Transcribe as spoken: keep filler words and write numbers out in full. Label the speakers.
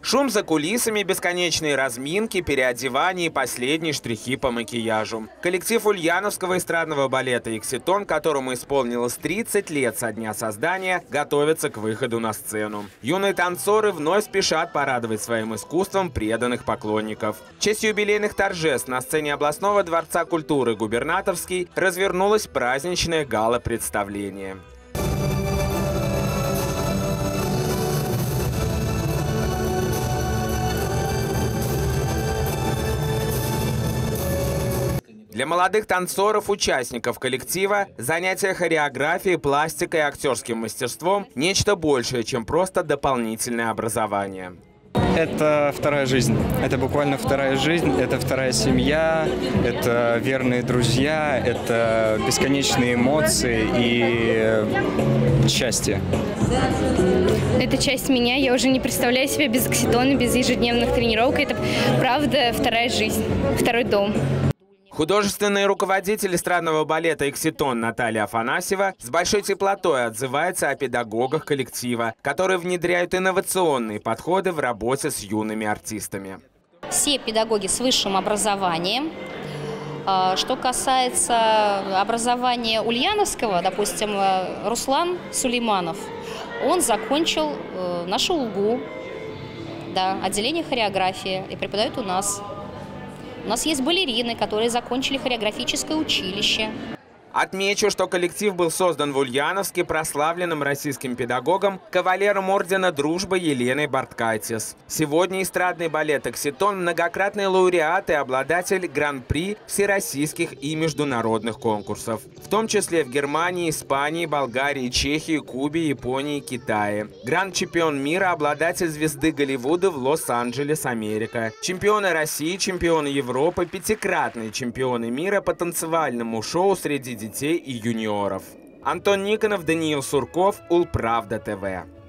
Speaker 1: Шум за кулисами, бесконечные разминки, переодевания и последние штрихи по макияжу. Коллектив ульяновского эстрадного балета «Икситон», которому исполнилось тридцать лет со дня создания, готовится к выходу на сцену. Юные танцоры вновь спешат порадовать своим искусством преданных поклонников. В честь юбилейных торжеств на сцене областного дворца культуры «Губернаторский» развернулось праздничное гала-представление. Для молодых танцоров, участников коллектива, занятия хореографией, пластикой и актерским мастерством – нечто большее, чем просто дополнительное образование.
Speaker 2: Это вторая жизнь. Это буквально вторая жизнь, это вторая семья, это верные друзья, это бесконечные эмоции и счастье.
Speaker 3: Это часть меня. Я уже не представляю себя без «Икситона», без ежедневных тренировок. Это правда вторая жизнь, второй дом.
Speaker 1: Художественный руководитель эстрадного балета «Икситон» Наталья Афанасьева с большой теплотой отзывается о педагогах коллектива, которые внедряют инновационные подходы в работе с юными артистами.
Speaker 4: Все педагоги с высшим образованием. Что касается образования ульяновского, допустим, Руслан Сулейманов, он закончил нашу УЛГУ, да, отделение хореографии, и преподает у нас. У нас есть балерины, которые закончили хореографическое училище.
Speaker 1: Отмечу, что коллектив был создан в Ульяновске прославленным российским педагогом, кавалером ордена Дружбы Еленой Барткайтис. Сегодня эстрадный балет «Икситон» – многократный лауреат и обладатель гран-при всероссийских и международных конкурсов, в том числе в Германии, Испании, Болгарии, Чехии, Кубе, Японии, Китае. Гранд-чемпион мира, обладатель звезды Голливуда в Лос-Анджелес, Америка. Чемпионы России, чемпионы Европы, пятикратные чемпионы мира по танцевальному шоу среди детей и юниоров. Антон Никонов, Даниил Сурков, Улправда ТВ.